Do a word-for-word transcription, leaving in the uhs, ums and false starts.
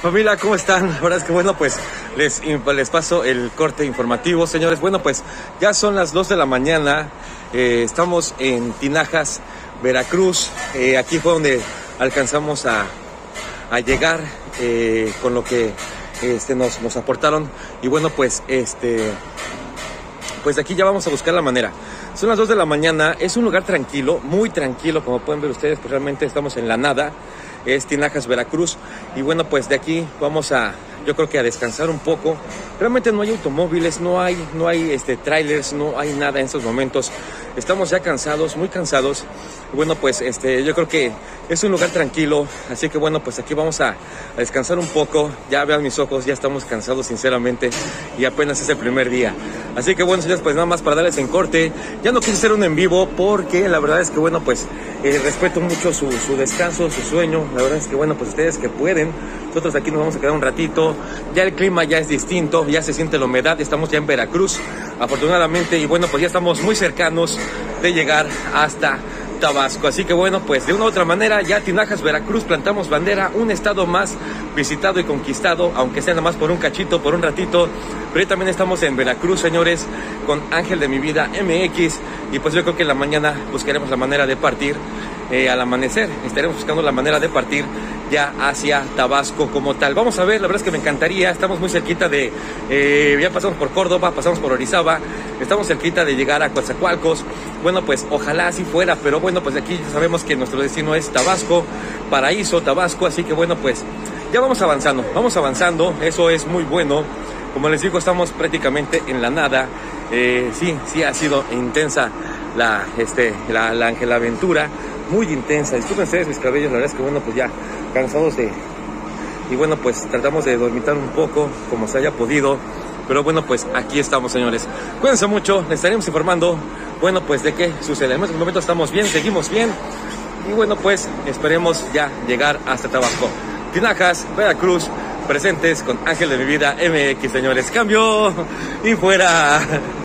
Familia, ¿cómo están? La verdad es que bueno, pues les, les paso el corte informativo, señores. Bueno, pues ya son las dos de la mañana, eh, estamos en Tinajas, Veracruz. Eh, aquí fue donde alcanzamos a, a llegar eh, con lo que este, nos, nos aportaron. Y bueno, pues este... pues de aquí ya vamos a buscar la manera. Son las dos de la mañana, es un lugar tranquilo, muy tranquilo, como pueden ver ustedes, pues realmente estamos en la nada. Es Tinajas, Veracruz. Y bueno, pues de aquí vamos a, yo creo que a descansar un poco. Realmente no hay automóviles, no hay, no hay este, trailers, no hay nada en estos momentos. Estamos ya cansados, muy cansados. Y bueno, pues este, yo creo que es un lugar tranquilo. Así que bueno, pues aquí vamos a, a descansar un poco. Ya vean mis ojos, ya estamos cansados sinceramente. Y apenas es el primer día. Así que bueno, señores, pues nada más para darles en corte. Ya no quise hacer un en vivo porque la verdad es que bueno, pues eh, respeto mucho su, su descanso, su sueño. La verdad es que bueno, pues ustedes que pueden, nosotros aquí nos vamos a quedar un ratito. Ya el clima ya es distinto, ya se siente la humedad. Estamos ya en Veracruz, afortunadamente. Y bueno, pues ya estamos muy cercanos de llegar hasta Tabasco. Así que bueno, pues de una u otra manera ya Tinajas, Veracruz, plantamos bandera, un estado más visitado y conquistado, aunque sea nada más por un cachito, por un ratito. Pero ya también estamos en Veracruz, señores, con Ángel de mi vida M X. Y pues yo creo que en la mañana buscaremos la manera de partir. Eh, al amanecer estaremos buscando la manera de partir ya hacia Tabasco como tal. Vamos a ver, la verdad es que me encantaría. Estamos muy cerquita de, eh, ya pasamos por Córdoba, pasamos por Orizaba, estamos cerquita de llegar a Coatzacoalcos. Bueno, pues ojalá así fuera, pero bueno, pues de aquí sabemos que nuestro destino es Tabasco, Paraíso, Tabasco. Así que bueno, pues ya vamos avanzando, vamos avanzando, eso es muy bueno. Como les digo, estamos prácticamente en la nada. Eh, sí, sí ha sido intensa la, este, la, la, la aventura, muy intensa. Disculpen ustedes mis cabellos, la verdad es que bueno, pues ya cansados de... Y bueno, pues tratamos de dormitar un poco como se haya podido. Pero bueno, pues aquí estamos, señores. Cuídense mucho, les estaremos informando, bueno, pues de qué sucede. En este momento estamos bien, seguimos bien. Y bueno, pues esperemos ya llegar hasta Tabasco. Tinajas, Veracruz, presentes con Ángel de mi vida M X, señores. Cambio y fuera.